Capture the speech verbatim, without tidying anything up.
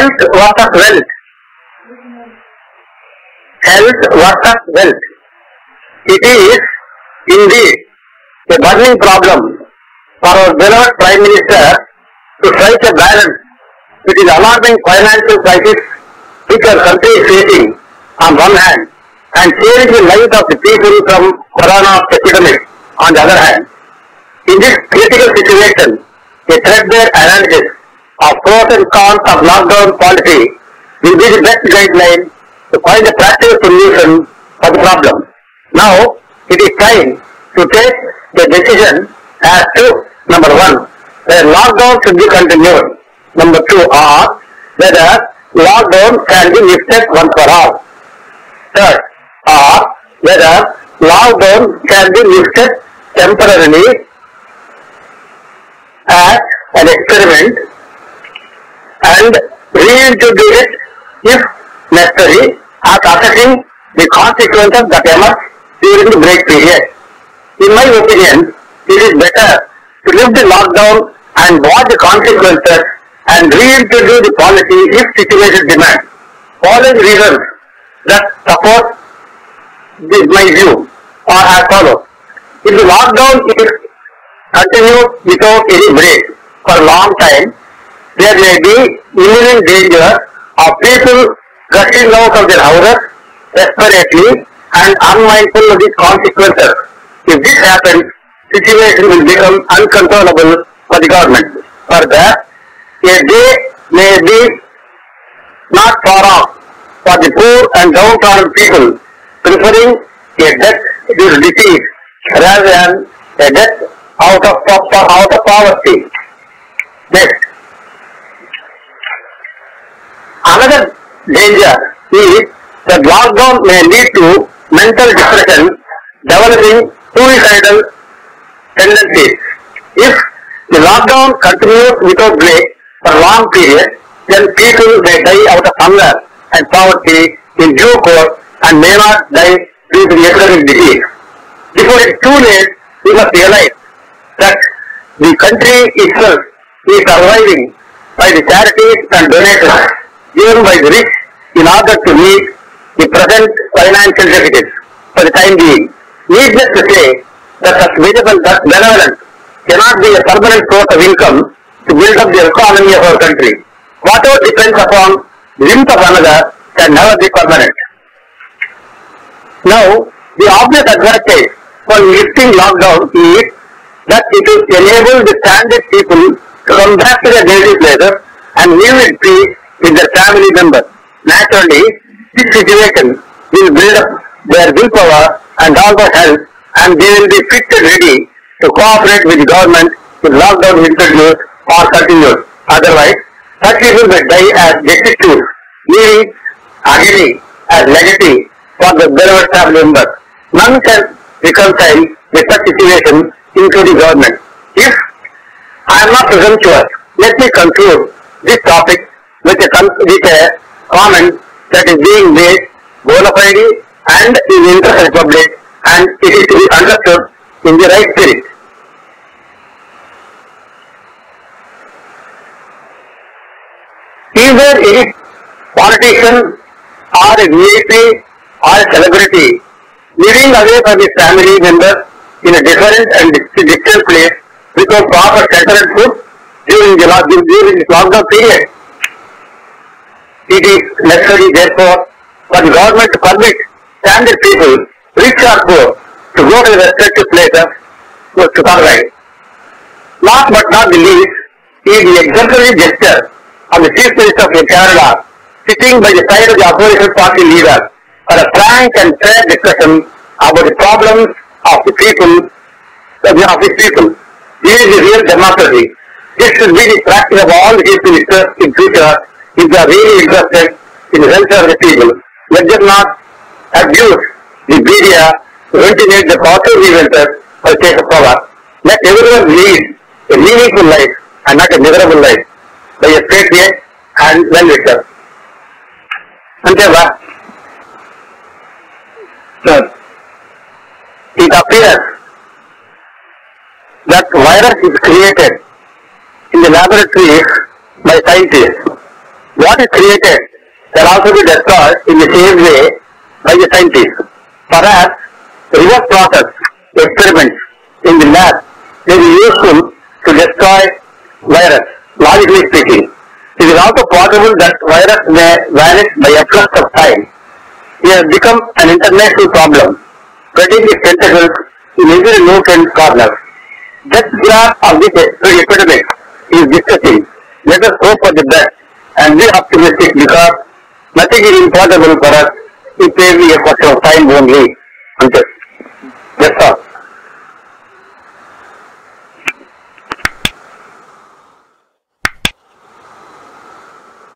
Health versus wealth. Health versus wealth. It is indeed a burning problem for our beloved Prime Minister to strike a balance between the alarming financial crisis which our country is facing on one hand and saving the lives of the people from corona epidemic on the other hand. In this critical situation, a threadbare analysis of pros and cons of lockdown policy will be the best guideline to find a practical solution for the problem. Now, it is time to take the decision as to number one, whether lockdown should be continued. Number two, or whether lockdown can be lifted once for all. Third, or whether lockdown can be lifted temporarily as an experiment and reintroduce it if necessary after assessing the consequences that emerge during the break period. In my opinion, it is better to lift the lockdown and watch the consequences and reintroduce the policy if situation demands. Following reasons that support this, my view are as follows. If the lockdown is continued without any break for a long time, there may be imminent danger of people rushing out of their houses desperately and unmindful of the consequences. If this happens, situation will become uncontrollable for the government. Further, a day may be not far off for the poor and downtrodden people, preferring a death due to disease rather than a death out of, out of poverty. Next, another danger is that lockdown may lead to mental depression, developing suicidal tendencies. If the lockdown continues without break for a long period, then people may die out of hunger and poverty in due course and may not die due to the epidemic disease. Before it is too late, we must realize that the country itself is surviving by the charities and donations given by the rich in order to meet the present financial deficits for the time being. Needless to say that such benevolence cannot be a permanent source of income to build up the economy of our country. Whatever depends upon the whim of another can never be permanent. Now, the obvious advantage for lifting lockdown is that it will enable the stranded people to come back to their native places and live in peace with their family members. Naturally, this situation will build up their willpower and also health, and they will be fit and ready to cooperate with the government if lockdown is introduced or continued. Otherwise, such people may die as destitute, leaving agony as legacy for the beloved family members. None can reconcile with such situation, including government. If I am not presumptuous, let me conclude this topic with a, with a comment that is being made bona fide and in the interest of the public, and it is to be understood in the right spirit. Is there any politician or a V I P or a celebrity living away from his family members in a different and distant place without proper shelter and food during the during this lockdown period? It is necessary, therefore, for the government to permit stranded people, rich or poor, to go to the respective places to survive. Last but not the least is the exemplary gesture of the Chief Minister of Kerala sitting by the side of the opposition party leader for a frank and fair discussion about the problems of the people, of his people. This is the real democracy. This should be the practice of all the Chief Ministers in future if they are really interested in the welfare of the people. Let them not abuse the media to ventilate the positive events for the sake of power. Let everyone lead a meaningful life and not a miserable life by a straight way and well-wisher. Anteva, sir, it appears that virus is created in the laboratories by scientists What is created can also be destroyed in the same way by the scientists. Perhaps reverse process experiments in the lab may be useful to destroy virus, logically speaking. It is also possible that virus may vanish by a flash of time. It has become an international problem, spreading its tentacles in every nook and corner. That graph of this epidemic is discussing. Let us hope for the best and be optimistic because nothing is impossible for us. It may be a question of time only. Until